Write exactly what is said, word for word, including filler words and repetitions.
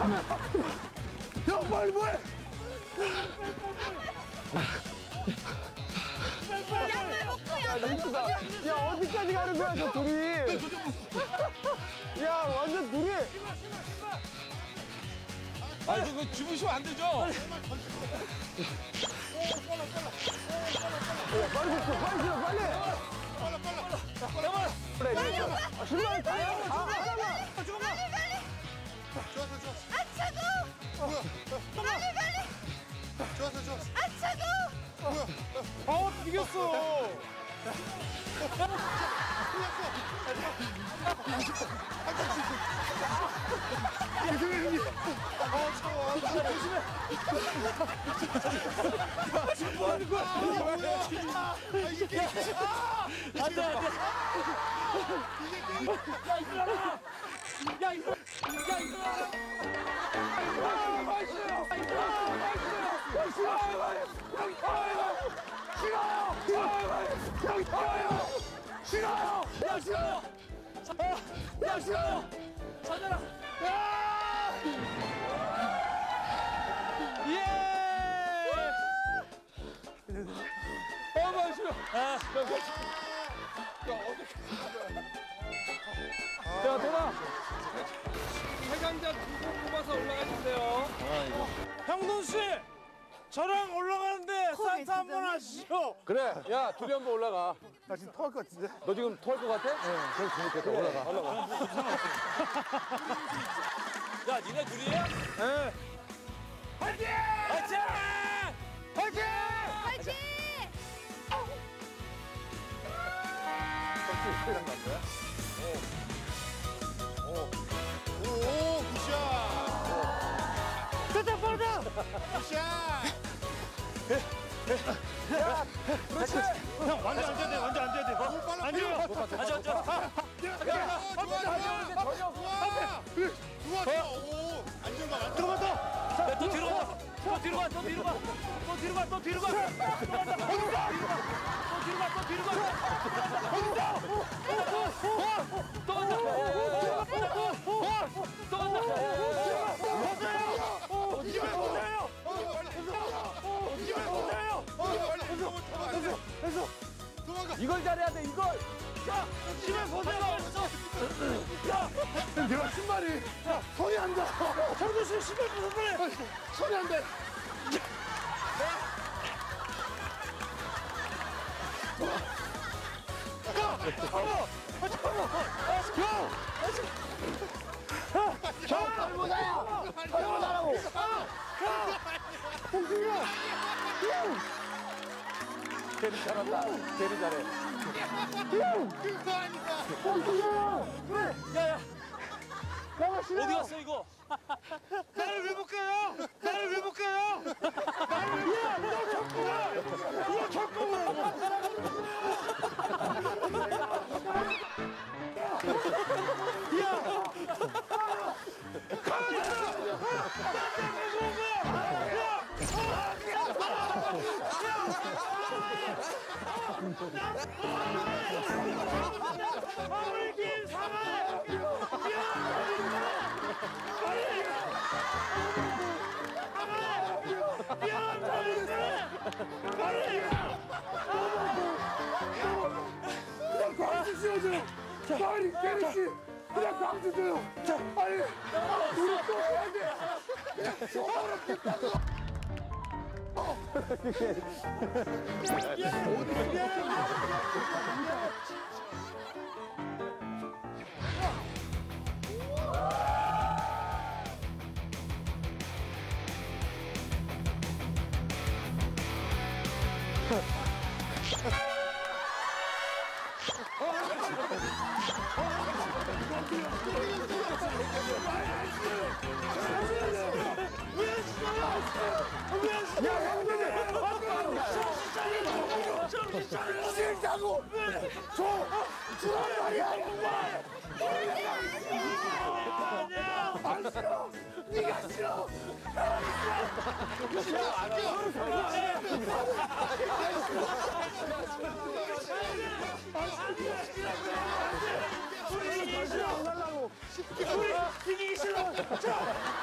형 빨리 뭐해? 야 링크다. 야 어디까지 가는 거야 저 둘이? 야 완전 둘이. 아 이거 주무시면 안 되죠? 빨리 줬어 빨리 줘 빨리. 빨라 빨라 그래 링크. 출발 가요. 아 하나만. 빨리 빨리. 좋았어 좋았어. 아 차가워. 뭐야? 빨리 빨리. 좋았어 좋았어. 아 차가워. 뭐야? 아 이겼어. 뭐 하는 거야? 아 이게 게임. 안돼 안돼. 야 일어나. 야 일어나. 야 일어나. 아 맛있어요. 아 맛있어요. 싫어요. 여기 터요. 싫어요. 여기 터요. 싫어요. 야 싫어요. 야 싫어요. 찾아라. 야. 예. 어 맛있어. 아. 야 어디? 야 돌아. 해강자 두고 뽑아서 올라가 주세요. 형돈 씨. 저랑 올라가는데 산타 한번 하시죠. 그래, 야 둘이 한번 올라가. 나 지금 토할 것 같은데? 너 지금 토할 것 같아? 네. 그럼 재밌겠다. 올라가. 올라가. 야 니네 둘이야? 네. 화이팅! 화이팅! 화이팅! 파이팅! 오 굿샷! 됐다 빠르다. 굿샷! 그렇지. 형 완전 앉아야 돼. 완전 앉아야 돼. 너무 빨라. 앉아요. 앉아 앉아. 야, 좋아 좋아. 좋아. 좋아 좋아. 오 안정감 안정감. 들어간다. 또 뒤로 가. 또 뒤로 가. 또 뒤로 가. 또 뒤로 가. 또 뒤로 가. 또 간다. 또 뒤로 가. 또 뒤로 가. 또 뒤로 가. 또 간다. 또 간다. 이발 못해요. 이발 못해요. 됐어. 됐어. 도망가. 이걸 잘해야 돼. 이걸. 야, 이발 못해요. 야, 내가 신발이. 야, 손이 안 닿아. 형도 씨 신발 벗어버려. 손이 안 돼. 가! 잠깐만! 잠깐만! 형! 형! 탈모자야! 탈모자라고! 홍승이야! 형! 대리 잘한다. 대리 잘해. 형! 그거 아니다. 홍승이야! 그래! 야야. 나가 싫어! 어디 갔어 이거? 나를 왜 못 가요? 나를 왜 못 가요? 나를 왜 못 가요? 이거 쳤구나! 이거 쳤구나! 야! 가만히 있어! 나한테 왜 좋은 거야? 야! 아무리 긴 사과해! 그냥 광주 씌워줘요. 빨리 깨리 씨, 그냥 광주 줘요. 자, 빨리 우리 또 해야 돼. 그냥 줘버렸겠다고. 야, 형들이 싫다고! 줘! 주란 말이야, 정말! 안 싫어! 네가 싫어! 싫어! 안 우리 이기기 싫어! 우리 이기기 싫어! 자!